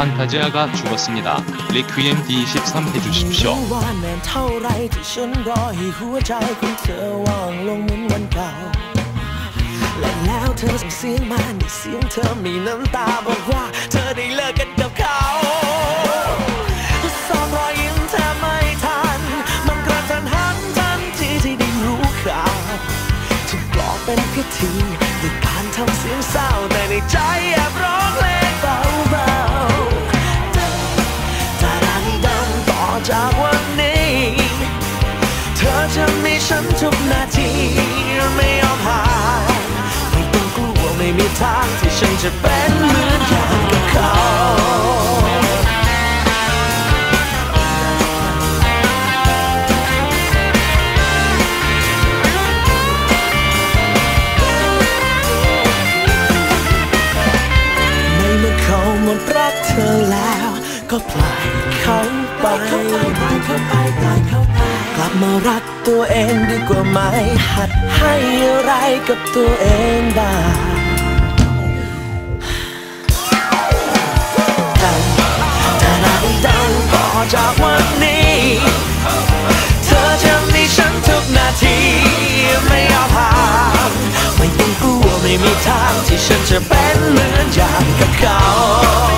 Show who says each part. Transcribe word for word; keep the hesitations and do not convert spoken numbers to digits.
Speaker 1: 판타지아가 죽었습니다. 리퀴엠 디 이십삼 해주십시오.
Speaker 2: และแล้วเธอส่งเสียงมาในเสียงเธอมีน้ำตาบอกว่าเธอได้เลิกกันกับเขาสองรอยยิ้มแทบไม่ทันมันกระทันหันทันทีที่ได้รู้ข่าวถูกปลอกเป็นพิธีด้วยการทำเสียงเศร้าแต่ในใจแอบร้องเพลงเบาๆแต่ดาดีดังต่อจากวันนี้เธอจะมีฉันทุกนาทีไม่ยอมห่างไม่มีทางที่ฉันจะเป็นเหมือนอย่างกับเขาในเมื่อเขาหมดรักเธอแล้วก็ปล่อยเขาไปกลับมารักตัวเองดีกว่าไหมหัดให้อะไรกับตัวเองบ้างจากวันนี้เธอจะมีฉันทุกนาทีไม่ยอมห่างไม่ต้องกลัวไม่มีทางที่ฉันจะเป็นเหมือนอย่างกับเขา